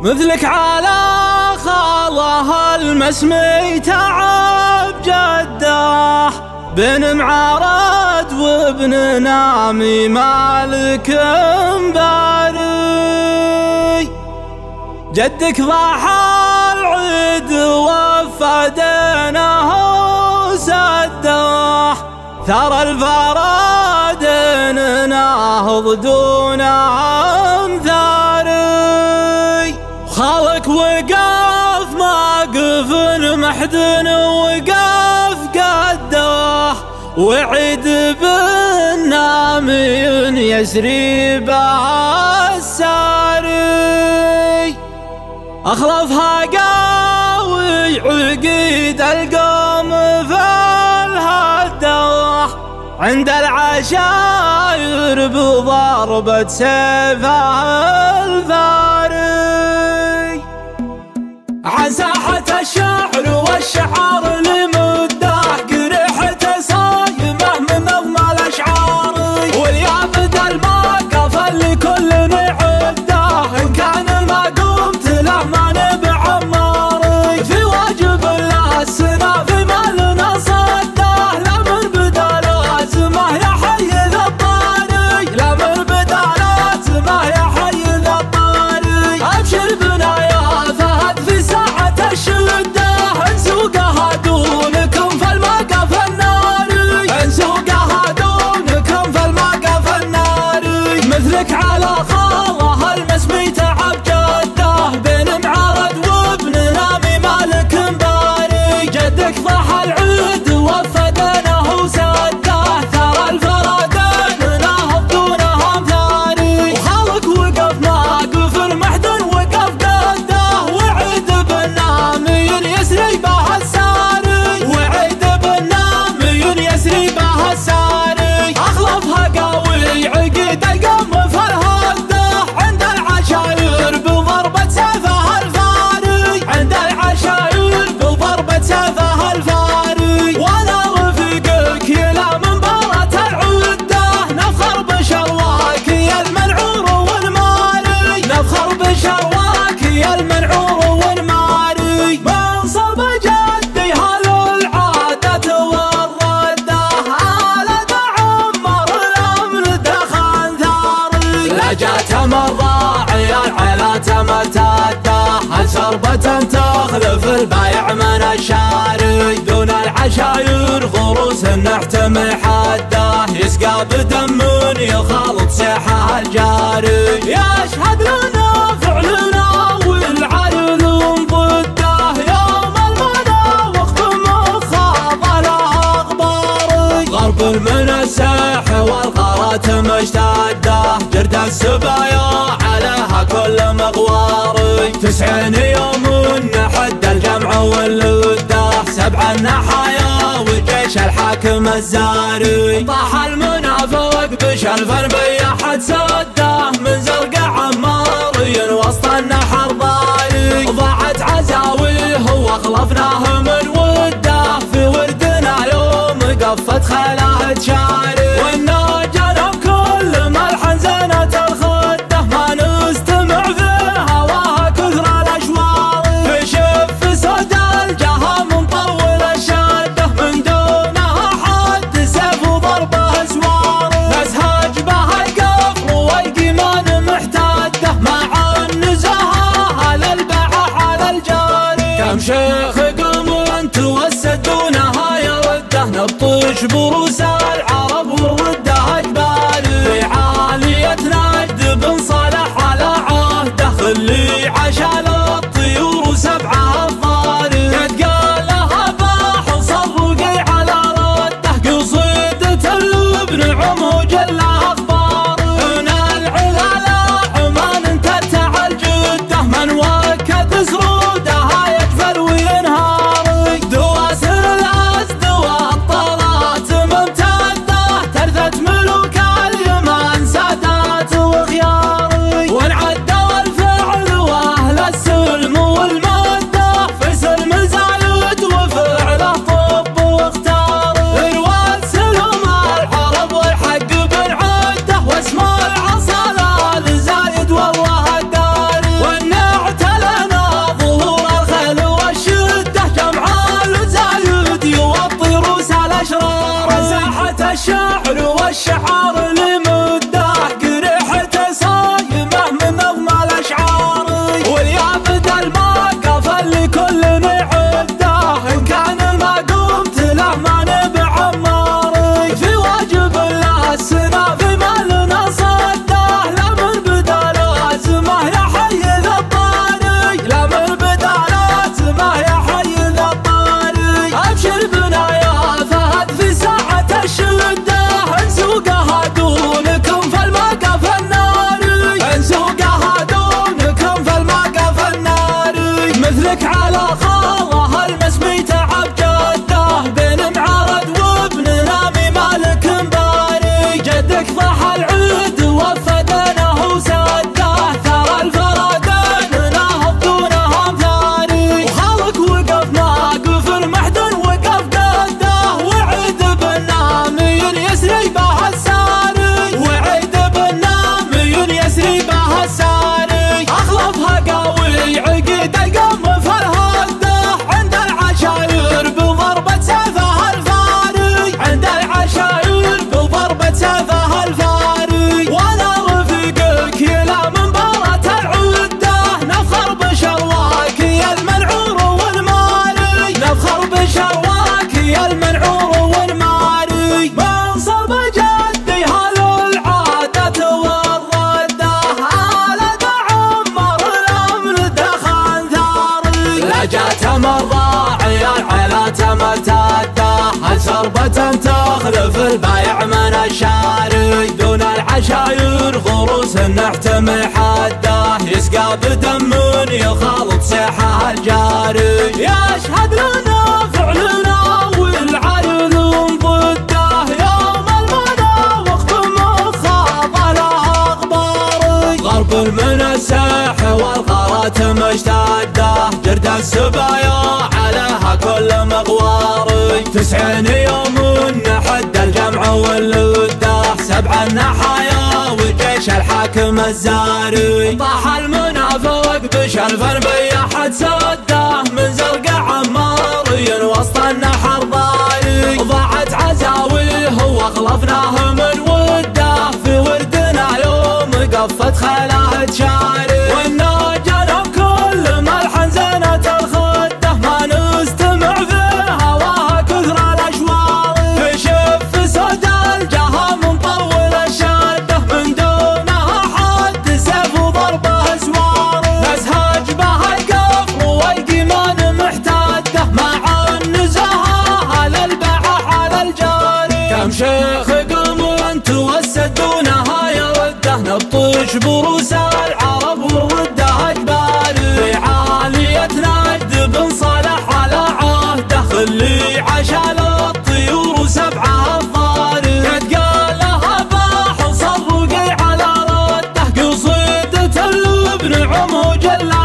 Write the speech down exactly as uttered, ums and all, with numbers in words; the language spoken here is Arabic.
مثلك على خاله المسمي تعب جده، بن معارد وابن نامي مالك مباري. جدك ضحى العيد وفى دينه وسده، ثرى الفراد ناهض دون امثاري. خالك وقف موقف محد وقف قده، وعيد بالنامي يسري به الساري. أخلفها قاوي عقيد القوم في الهده، عند العشاير بضربة سيفه الثاري. عن ساحة الشعر والشعار لمده، قريحته صايمه من نظم الأشعار، واليابد الموقف اللي كل نعده، إن كان ما قمت له ما نبع عماري. في واجب الله السنة في مالنا صده، لا من بدا لازمه يا حي ذا الطاري، لا من بدا لازمه يا حي ذا الطاري. أبشر بنا يا فهد في ساعة الشدة، انسوقها دونكم في الموقف الناري، انسوقها دونكم في الموقف الناري. مثلك على خاله المسمي تعب جده، بن معارد وابن نامي مالك مباري. جدك ضحى العيد وفى دينه وسده، ثرى الفرادين ناهض دونهم ثاني. وخالك وقف موقف المحدن وقف قده، وعيد بالنامي يسري به الساري، وعيد بالنامي يسري به الساري. أخلفها قاوي عقيد القوم في الهده، عند العشاير بضربة سيفه الفاري، عند العشاير بضربة سيفه الفاري. وانا رفيقك يلا من بارة العده، نفخر بشرواك يا المنعور والماري، نفخر بشرواك يا المنعور والماري. من صوب جدي هلو العادة والردة، على تعمر الأمر دخان ثاري. لا جات مراعي العلات مرتده، هل سربة تخلف البايع من الشاري. دون العشاير غروس نحتمي حده، يسقى بدم يخالط سيحه الجاري. يشهد لنا فعلنا والعيل ضده، يوم المنى وقت مخاض له اخباري. غرب من الساح والغارات مشتده، جرد السبايا عليها كل مغواري. تسعين يوم حد الجمع واللده، سبع النحايا وجيش الحاكم الزاري. طاح المنافق بشلف بيحد سده، من زرقاء عماري وسط النحر ضاري. ضاعت عزاويه واخلفناه من وده، في وردنا يوم قفت خيله تشاري. والناجنا بكل ملحن زينة الخده، ما نستمع في هواها كثر الاشوار. في شف سود الجها منطول الشده، من دونها حد سيف وضربه سوار. نسهج بها القفر والقيمان محتده، مع النزاهه على البعه على الجاري. كم شيخ قمر توسدونها يرده، نبطش بروس العرب والرده اجباري. في عالية نجد بن صالح على عهده، خلي عشا للطيور وسبعه الضاري. قد قال لها باح صرقي على رده، قصيدة الابن عمو جل اخباري. هنا العلا عمان تتع الجده، من وكد سرودها يكفر وينهاري. دواسر الاسد والطلات ممتده، والشعار لمده قريحته صايمه من اضمى الاشعار. واليابد الموقف اللي كل نعده ان كان ما قمت له ما نبع عماري. في واجب الله السنه في مالنا صده لا من بدا لازمه يا حي ذا الطاري. لا من بدا لازمه يا حي ذا الطاري. ابشر بنا يا فهد في ساعة الشده انسوقها دونكم في الموقف الناري. انسوقها دونكم في الموقف الناري. مثلك على خاله المسمي تعب جده بين معارض وابن نامي مالك مباري. جدك ضحى العود وفدنه وسده ثرى الفرادين نهض دونهم ثاني. وخالك وقف ناقف المحدن وقف قده وعيد بالنامي يسري به الساري. وعيد بالنامي يسري به الساري. اخلفها قوي عقيد القم في الهده عند العشاير بضربة سيفه الفاري. عند العشاير بضربة سيفه الفاري. وانا رفيقك يلا من بارة العده نفخر بشرواك يا المنعور والماري. نفخر بشرواك يا المنعور والماري. من صلب جدي هل العادة والردة آلة عمر الأمن دخان ثاري. لجاته مرضاعي العلاته مرتده هل سربة تخلف البايع من الشاري. دون العشاير غروس نحتمي حده يسقى بدم يخالط صيحه الجاري. يشهد لنا فعلنا والعيون ضده يوم المنى وقت مخاضه له اخباري. غرب من الساح والغارات مشتده جرد السبايا عليها كل مغواري. تسعين يوم نحد الجمع واللده سبع النحايا وجيش الحاكم الزاري. طاح المنافق بشرف بيحد سده من زرقاء عماري وسط النحر ضايق. ضاعت عزاويه واخلفناه من وده في وردنا يوم قفت خيله تشاري. وانا جنب كل ملحن زينة الخده ما نستمع في هواها كثر الاشوار. في شف سود الجهه مطول الشده من دونها حد سيف وضربه سوار. نسهج به القفر والقيمان محتده مع النزهه على البعه على الجاري. كم شيخ قوم انت والسدونها يرده نبطش بروس العرب والرده اجباري. في عالية نجد بن صالح على عهده خلي عشا للطيور وسبعه الضاري. قد قال لها باح صرقي على رده قصيدة الابن عمو جل